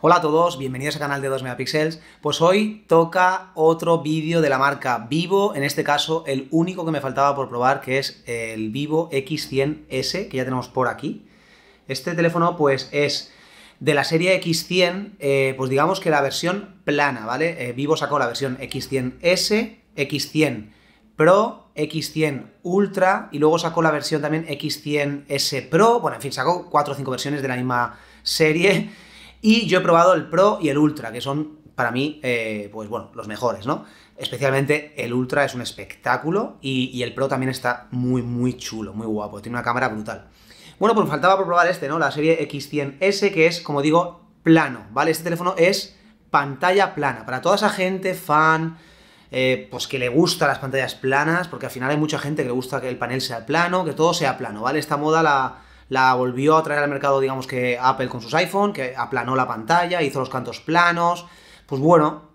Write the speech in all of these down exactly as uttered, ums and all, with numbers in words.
Hola a todos, bienvenidos al canal de dos megapíxeles. Pues hoy toca otro vídeo de la marca Vivo, en este caso el único que me faltaba por probar, que es el Vivo equis cien ese, que ya tenemos por aquí. Este teléfono pues es de la serie equis cien, eh, pues digamos que la versión plana, ¿vale? Eh, Vivo sacó la versión equis cien ese, equis cien Pro, equis cien Ultra y luego sacó la versión también equis cien ese Pro, bueno, en fin, sacó cuatro o cinco versiones de la misma serie. Y yo he probado el Pro y el Ultra, que son, para mí, eh, pues bueno, los mejores, ¿no? Especialmente el Ultra es un espectáculo y, y el Pro también está muy, muy chulo, muy guapo, tiene una cámara brutal. Bueno, pues me faltaba por probar este, ¿no? La serie equis cien ese, que es, como digo, plano, ¿vale? Este teléfono es pantalla plana. Para toda esa gente fan, eh, pues que le gustan las pantallas planas, porque al final hay mucha gente que le gusta que el panel sea plano, que todo sea plano, ¿vale? Esta moda la... la volvió a traer al mercado, digamos que Apple con sus iPhone, que aplanó la pantalla, hizo los cantos planos. Pues bueno,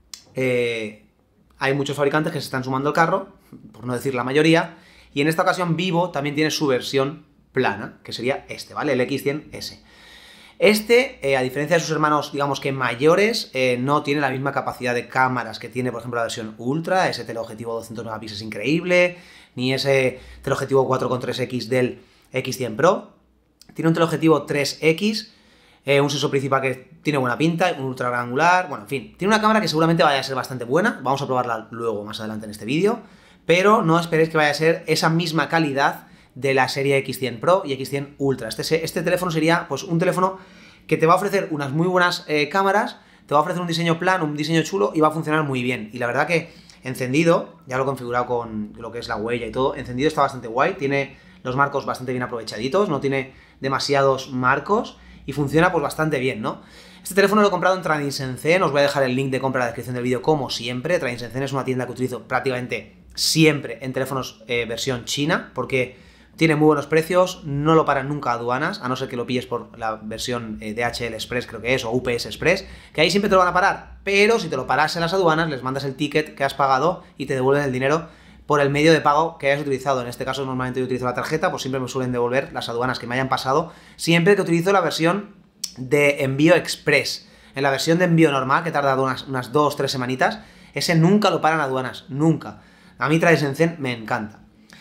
eh, hay muchos fabricantes que se están sumando al carro, por no decir la mayoría, y en esta ocasión Vivo también tiene su versión plana, que sería este, ¿vale? El equis cien ese. Este, eh, a diferencia de sus hermanos, digamos que mayores, eh, no tiene la misma capacidad de cámaras que tiene, por ejemplo, la versión Ultra, ese teleobjetivo doscientos megapíxeles increíble, ni ese teleobjetivo cuatro coma tres equis del equis cien Pro. Tiene un teleobjetivo tres equis, eh, un sensor principal que tiene buena pinta, un ultra gran angular, bueno, en fin. Tiene una cámara que seguramente vaya a ser bastante buena, vamos a probarla luego más adelante en este vídeo, pero no esperéis que vaya a ser esa misma calidad de la serie equis cien Pro y equis cien Ultra. Este, este teléfono sería pues un teléfono que te va a ofrecer unas muy buenas eh, cámaras, te va a ofrecer un diseño plano, un diseño chulo y va a funcionar muy bien. Y la verdad que encendido, ya lo he configurado con lo que es la huella y todo, encendido está bastante guay, tiene los marcos bastante bien aprovechaditos, no tiene demasiados marcos y funciona pues bastante bien, ¿no? Este teléfono lo he comprado en Trading Shenzhen, os voy a dejar el link de compra en la descripción del vídeo como siempre. Trading Shenzhen es una tienda que utilizo prácticamente siempre en teléfonos eh, versión china, porque tiene muy buenos precios, no lo paran nunca aduanas, a no ser que lo pilles por la versión eh, D H L Express, creo que es, o U P S Express, que ahí siempre te lo van a parar, pero si te lo paras en las aduanas, les mandas el ticket que has pagado y te devuelven el dinero por el medio de pago que hayas utilizado. En este caso normalmente yo utilizo la tarjeta, pues siempre me suelen devolver las aduanas que me hayan pasado, siempre que utilizo la versión de envío express. En la versión de envío normal, que tarda unas, unas dos, tres semanitas, ese nunca lo paran aduanas, nunca. A mí Trading Shenzhen me encanta.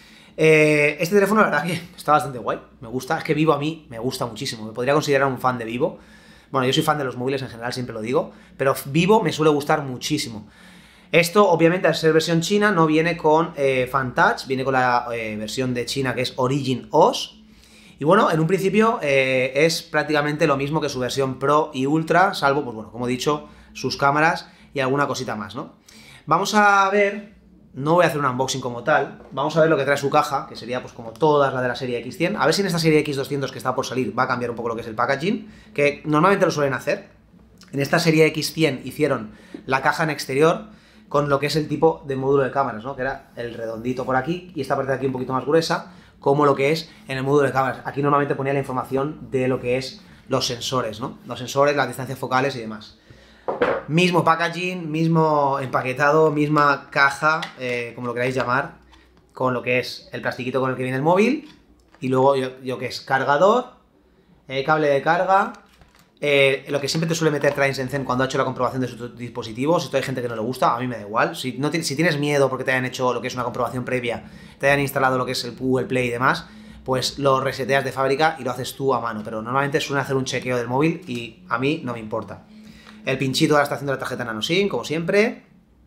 Eh, este teléfono la verdad que está bastante guay, me gusta, es que Vivo a mí me gusta muchísimo, me podría considerar un fan de Vivo. Bueno, yo soy fan de los móviles en general, siempre lo digo, pero Vivo me suele gustar muchísimo. Esto, obviamente, al ser versión china, no viene con eh, FanTouch, viene con la eh, versión de China que es Origin O S. Y bueno, en un principio eh, es prácticamente lo mismo que su versión Pro y Ultra, salvo, pues bueno, como he dicho, sus cámaras y alguna cosita más, ¿no? Vamos a ver, no voy a hacer un unboxing como tal, vamos a ver lo que trae su caja, que sería pues como todas las de la serie equis cien. A ver si en esta serie equis doscientos que está por salir va a cambiar un poco lo que es el packaging, que normalmente lo suelen hacer. En esta serie equis cien hicieron la caja en exterior, con lo que es el tipo de módulo de cámaras, ¿no? Que era el redondito por aquí y esta parte de aquí un poquito más gruesa, como lo que es en el módulo de cámaras. Aquí normalmente ponía la información de lo que es los sensores, ¿no? Los sensores, las distancias focales y demás. Mismo packaging, mismo empaquetado, misma caja, eh, como lo queráis llamar, con lo que es el plastiquito con el que viene el móvil, y luego yo, yo que es cargador, eh, cable de carga. Eh, lo que siempre te suele meter Trading Shenzhen cuando ha hecho la comprobación de su dispositivo. Si hay gente que no le gusta, a mí me da igual. Si, no si tienes miedo porque te hayan hecho lo que es una comprobación previa, te hayan instalado lo que es el Google Play y demás, pues lo reseteas de fábrica y lo haces tú a mano. Pero normalmente suelen hacer un chequeo del móvil y a mí no me importa. El pinchito de la estación de la tarjeta NanoSim, como siempre.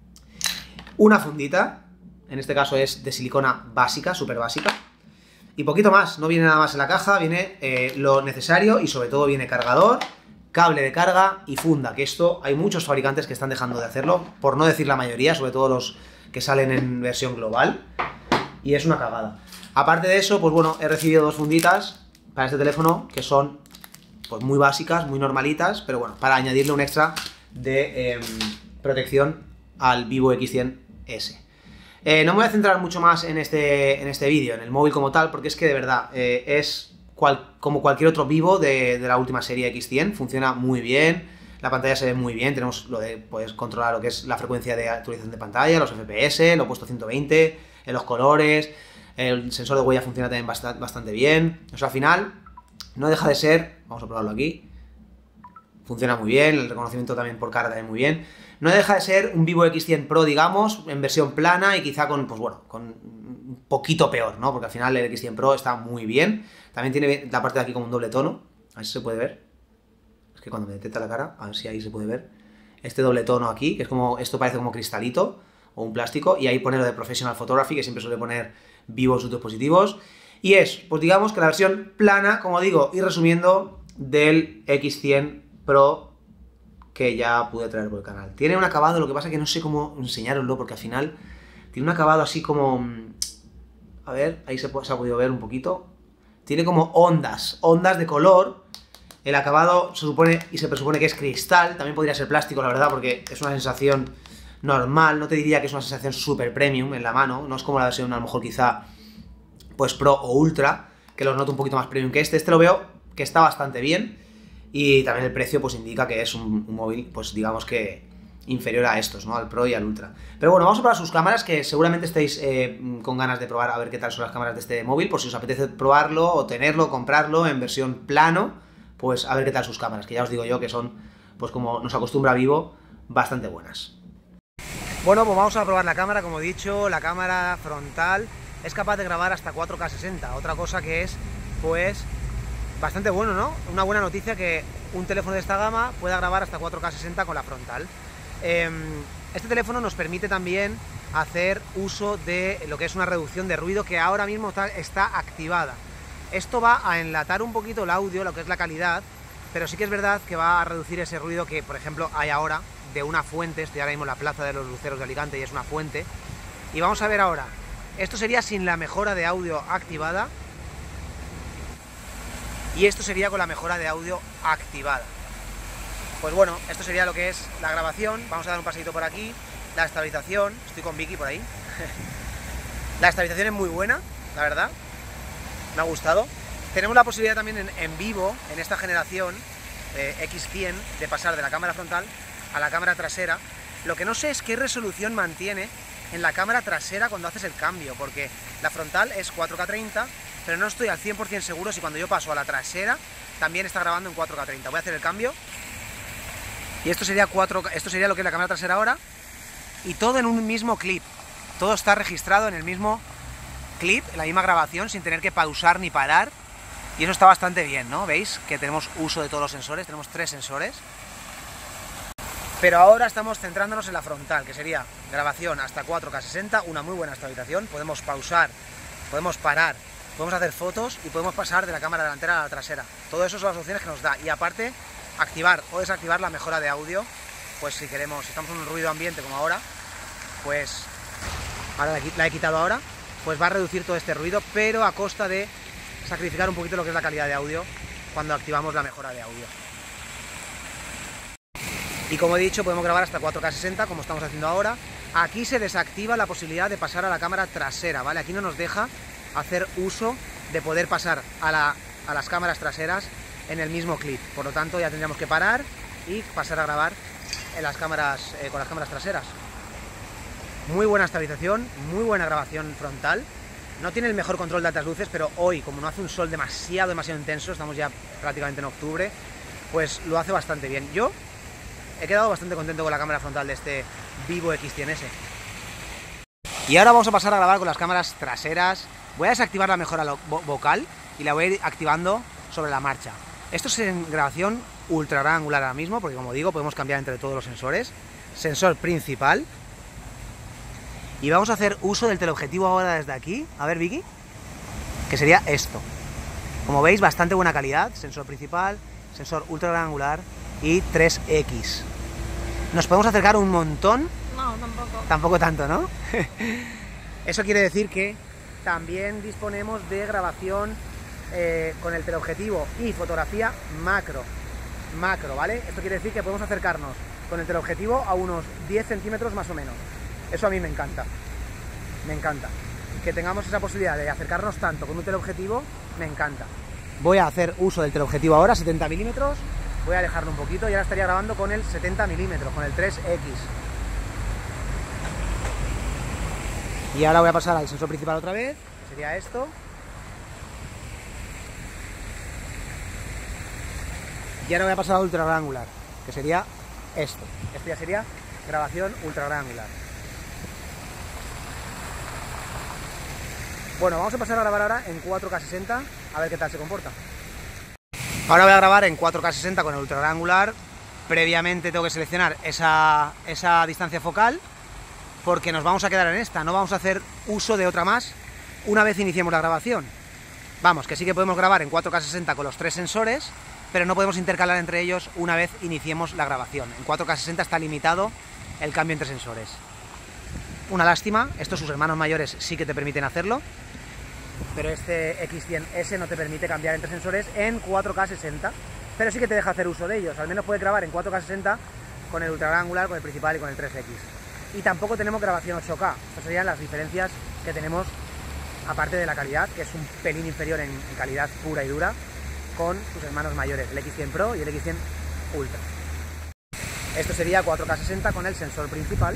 Una fundita, en este caso es de silicona básica, súper básica. Y poquito más, no viene nada más en la caja, viene eh, lo necesario y sobre todo viene cargador, cable de carga y funda, que esto hay muchos fabricantes que están dejando de hacerlo, por no decir la mayoría, sobre todo los que salen en versión global, y es una cagada. Aparte de eso, pues bueno, he recibido dos funditas para este teléfono, que son pues muy básicas, muy normalitas, pero bueno, para añadirle un extra de eh, protección al Vivo equis cien ese. Eh, no me voy a centrar mucho más en este, en este vídeo, en el móvil como tal, porque es que de verdad eh, es cual, como cualquier otro Vivo de, de la última serie equis cien, funciona muy bien, la pantalla se ve muy bien, tenemos lo de pues, controlar lo que es la frecuencia de actualización de pantalla, los F P S, lo he puesto ciento veinte, en los colores, el sensor de huella funciona también bastante, bastante bien, o sea, al final no deja de ser, vamos a probarlo aquí, funciona muy bien, el reconocimiento también por cara también muy bien. No deja de ser un Vivo equis cien Pro, digamos, en versión plana y quizá con, pues bueno, con un poquito peor, ¿no? Porque al final el equis cien Pro está muy bien. También tiene la parte de aquí como un doble tono, a ver si se puede ver. Es que cuando me detecta la cara, a ver si ahí se puede ver. Este doble tono aquí, que es como, esto parece como cristalito o un plástico, y ahí pone lo de Professional Photography, que siempre suele poner Vivo en sus dispositivos. Y es, pues digamos que la versión plana, como digo, y resumiendo, del equis cien Pro que ya pude traer por el canal. Tiene un acabado, lo que pasa es que no sé cómo enseñároslo, porque al final tiene un acabado así como... A ver, ahí se, se ha podido ver un poquito. Tiene como ondas, ondas de color. El acabado se supone y se presupone que es cristal, también podría ser plástico, la verdad, porque es una sensación normal, no te diría que es una sensación super premium en la mano, no es como la versión a lo mejor quizá pues Pro o Ultra, que los noto un poquito más premium que este. Este lo veo que está bastante bien, y también el precio pues indica que es un, un móvil, pues digamos que inferior a estos, ¿no? Al Pro y al Ultra. Pero bueno, vamos a probar sus cámaras, que seguramente estéis eh, con ganas de probar a ver qué tal son las cámaras de este móvil, por si os apetece probarlo o tenerlo, comprarlo en versión plano, pues a ver qué tal sus cámaras, que ya os digo yo que son, pues como nos acostumbra Vivo, bastante buenas. Bueno, pues vamos a probar la cámara. Como he dicho, la cámara frontal es capaz de grabar hasta cuatro K sesenta, otra cosa que es, pues, bastante bueno, ¿no? Una buena noticia que un teléfono de esta gama pueda grabar hasta cuatro K sesenta con la frontal. Eh, este teléfono nos permite también hacer uso de lo que es una reducción de ruido, que ahora mismo está, está activada. Esto va a enlatar un poquito el audio, lo que es la calidad, pero sí que es verdad que va a reducir ese ruido que, por ejemplo, hay ahora de una fuente. Estoy ahora mismo en la Plaza de los Luceros de Alicante y es una fuente. Y vamos a ver ahora, esto sería sin la mejora de audio activada, y esto sería con la mejora de audio activada. Pues bueno, esto sería lo que es la grabación. Vamos a dar un paseito por aquí. La estabilización, estoy con Vicky por ahí. La estabilización es muy buena, la verdad, me ha gustado. Tenemos la posibilidad también en, en Vivo, en esta generación eh, equis cien, de pasar de la cámara frontal a la cámara trasera. Lo que no sé es qué resolución mantiene en la cámara trasera cuando haces el cambio, porque la frontal es cuatro K treinta, pero no estoy al cien por cien seguro si cuando yo paso a la trasera también está grabando en cuatro K treinta. Voy a hacer el cambio. Y esto sería, cuatro K, esto sería lo que es la cámara trasera ahora, y todo en un mismo clip. Todo está registrado en el mismo clip, en la misma grabación, sin tener que pausar ni parar. Y eso está bastante bien, ¿no? ¿Veis? Que tenemos uso de todos los sensores, tenemos tres sensores. Pero ahora estamos centrándonos en la frontal, que sería grabación hasta cuatro K sesenta, una muy buena estabilización. Podemos pausar, podemos parar, podemos hacer fotos y podemos pasar de la cámara delantera a la trasera. Todo eso son las opciones que nos da. Y aparte, activar o desactivar la mejora de audio, pues si queremos, si estamos en un ruido ambiente como ahora, pues ahora la he quitado ahora, pues va a reducir todo este ruido, pero a costa de sacrificar un poquito lo que es la calidad de audio cuando activamos la mejora de audio. Y como he dicho, podemos grabar hasta cuatro K sesenta, como estamos haciendo ahora. Aquí se desactiva la posibilidad de pasar a la cámara trasera, ¿vale? Aquí no nos deja hacer uso de poder pasar a, la, a las cámaras traseras en el mismo clip. Por lo tanto, ya tendríamos que parar y pasar a grabar en las cámaras, eh, con las cámaras traseras. Muy buena estabilización, muy buena grabación frontal. No tiene el mejor control de altas luces, pero hoy, como no hace un sol demasiado, demasiado intenso, estamos ya prácticamente en octubre, pues lo hace bastante bien. Yo he quedado bastante contento con la cámara frontal de este Vivo equis cien ese. Y ahora vamos a pasar a grabar con las cámaras traseras. Voy a desactivar la mejora vocal y la voy a ir activando sobre la marcha. Esto es en grabación ultra gran angular ahora mismo, porque como digo, podemos cambiar entre todos los sensores. Sensor principal. Y vamos a hacer uso del teleobjetivo ahora desde aquí. A ver, Vicky. Que sería esto. Como veis, bastante buena calidad. Sensor principal, sensor ultra gran angular y tres equis. ¿Nos podemos acercar un montón? No, tampoco. Tampoco tanto, ¿no? Eso quiere decir que también disponemos de grabación eh, con el teleobjetivo y fotografía macro. Macro, ¿vale? Esto quiere decir que podemos acercarnos con el teleobjetivo a unos diez centímetros más o menos. Eso a mí me encanta. Me encanta. Que tengamos esa posibilidad de acercarnos tanto con un teleobjetivo, me encanta. Voy a hacer uso del teleobjetivo ahora, setenta milímetros. Voy a alejarlo un poquito y ahora estaría grabando con el setenta milímetros, con el tres equis. Y ahora voy a pasar al sensor principal otra vez, que sería esto. Y ahora voy a pasar a ultra gran angular, que sería esto. Esto ya sería grabación ultra gran angular. Bueno, vamos a pasar a grabar ahora en cuatro K sesenta, a ver qué tal se comporta. Ahora voy a grabar en cuatro K sesenta con el ultra gran angular. Previamente tengo que seleccionar esa, esa distancia focal, porque nos vamos a quedar en esta, no vamos a hacer uso de otra más una vez iniciemos la grabación. Vamos, que sí que podemos grabar en cuatro K sesenta con los tres sensores, pero no podemos intercalar entre ellos una vez iniciemos la grabación. En cuatro K sesenta está limitado el cambio entre sensores. Una lástima, estos sus hermanos mayores sí que te permiten hacerlo, pero este X cien S no te permite cambiar entre sensores en cuatro K sesenta, pero sí que te deja hacer uso de ellos. Al menos puedes grabar en cuatro K sesenta con el ultra gran angular, con el principal y con el tres X. Y tampoco tenemos grabación ocho K. Estas serían las diferencias que tenemos, aparte de la calidad, que es un pelín inferior en, en calidad pura y dura, con sus hermanos mayores, el X cien Pro y el X cien Ultra. Esto sería cuatro K sesenta con el sensor principal.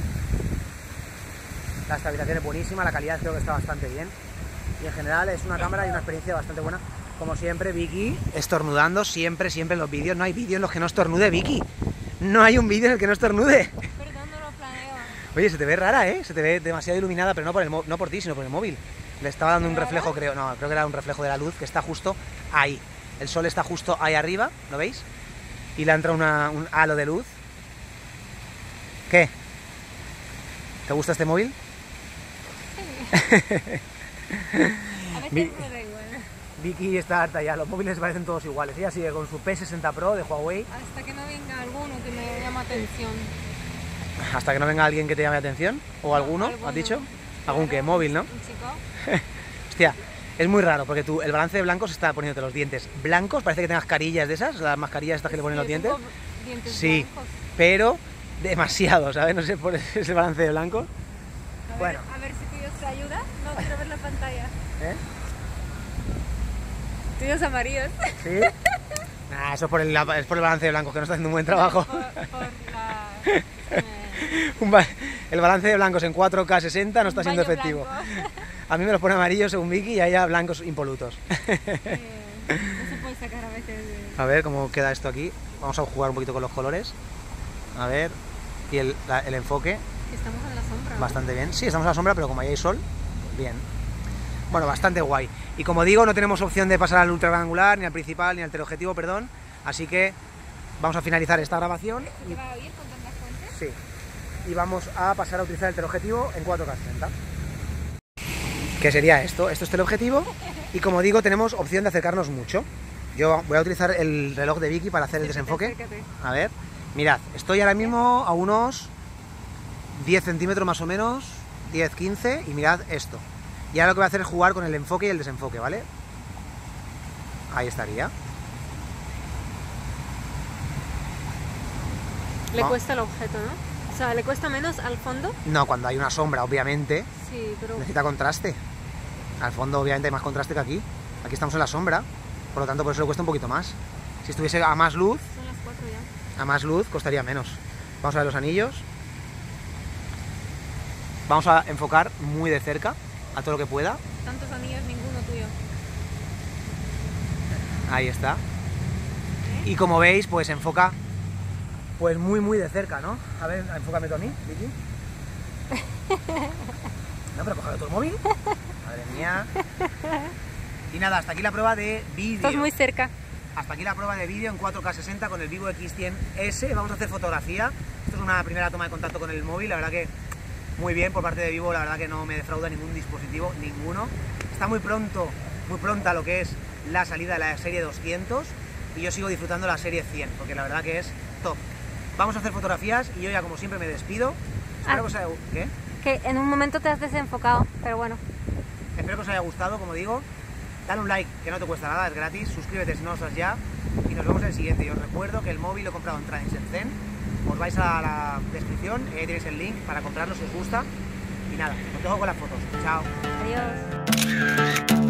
La estabilización es buenísima, la calidad creo que está bastante bien. Y en general es una cámara y una experiencia bastante buena. Como siempre, Vicky estornudando, siempre, siempre en los vídeos. No hay vídeo en los que no estornude, Vicky. No hay un vídeo en el que no estornude. Perdón, no lo planeo. Oye, se te ve rara, ¿eh? Se te ve demasiado iluminada, pero no por, el no por ti, sino por el móvil. Le estaba dando un reflejo, creo. No, creo que era un reflejo de la luz que está justo ahí. El sol está justo ahí arriba, ¿lo veis? Y le entra una, un halo de luz. ¿Qué? ¿Te gusta este móvil? Sí. A veces Mi... me da igual. Vicky está harta ya, los móviles parecen todos iguales. Ella sigue con su P sesenta Pro de Huawei. Hasta que no venga alguno que me llame atención. Hasta que no venga alguien que te llame la atención. ¿O alguno? ¿Alguno? ¿Has dicho? ¿Algún qué? ¿Móvil, no? Un chico. Hostia, es muy raro porque tú, el balance de blancos está poniéndote los dientes blancos. Parece que tengas carillas de esas, las mascarillas estas que le ponen Sí, los dientes. tengo dientes Sí, blancos. pero demasiado, ¿sabes? No sé por ese balance de blancos. A ver, Bueno. a ver si Dios te ayuda. No quiero ver la pantalla. ¿Eh? Tuyos amarillos. ¿Sí? Nah, eso es por, el, es por el balance de blancos, que no está haciendo un buen trabajo. Por, por la... eh, Un ba- el balance de blancos en cuatro K sesenta no está un siendo baño efectivo. blanco. A mí me los pone amarillos según Vicky y a ella blancos impolutos. Eh, no se puede sacar a veces de... A ver cómo queda esto aquí. Vamos a jugar un poquito con los colores. A ver. Y el, la- el enfoque, Estamos en la sombra, ¿no? bastante bien. Sí, estamos a la sombra, pero como ahí hay sol, bien. Bueno, bastante guay. Y como digo, no tenemos opción de pasar al ultra gran angular, ni al principal, ni al teleobjetivo, perdón. Así que vamos a finalizar esta grabación. ¿Te va a oír con tantas fuentes? Sí. Y vamos a pasar a utilizar el teleobjetivo en cuatro K sesenta. ¿Qué sería esto? Esto es teleobjetivo. Y como digo, tenemos opción de acercarnos mucho. Yo voy a utilizar el reloj de Vicky para hacer el desenfoque. Acércate. A ver, mirad, estoy ahora mismo a unos diez centímetros más o menos, diez, quince, y mirad esto. Y ahora lo que voy a hacer es jugar con el enfoque y el desenfoque, ¿vale? Ahí estaría. Le No. cuesta el objeto, ¿no? O sea, le cuesta menos al fondo. No, cuando hay una sombra, obviamente, Sí, pero... necesita contraste. Al fondo, obviamente, hay más contraste que aquí. Aquí estamos en la sombra, por lo tanto, por eso le cuesta un poquito más. Si estuviese a más luz, Son las cuatro ya. a más luz, costaría menos. Vamos a ver los anillos. Vamos a enfocar muy de cerca, a todo lo que pueda. Tantos anillos, ninguno tuyo. Ahí está. Y como veis, pues enfoca pues muy muy de cerca, ¿no? A ver, enfócame tú a mí, Vicky. No, pero cógelo tú el móvil. Madre mía. Y nada, hasta aquí la prueba de vídeo. Estás muy cerca. Hasta aquí la prueba de vídeo en cuatro K sesenta con el Vivo X cien S. Vamos a hacer fotografía. Esto es una primera toma de contacto con el móvil. La verdad que muy bien por parte de Vivo. La verdad que no me defrauda ningún dispositivo, ninguno. Está muy pronto, muy pronta lo que es la salida de la serie doscientos. Y yo sigo disfrutando la serie cien, porque la verdad que es top. Vamos a hacer fotografías y yo ya como siempre me despido. Espero Ah. que os haya... ¿Qué? Que en un momento te has desenfocado, pero bueno. Espero que os haya gustado, como digo. Dale un like, que no te cuesta nada, es gratis. Suscríbete si no lo estás ya. Y nos vemos en el siguiente. Y os recuerdo que el móvil lo he comprado en Shenzhen. Os vais a la descripción y ahí tenéis el link para comprarlo si os gusta. Y nada, os dejo con las fotos. Chao. Adiós.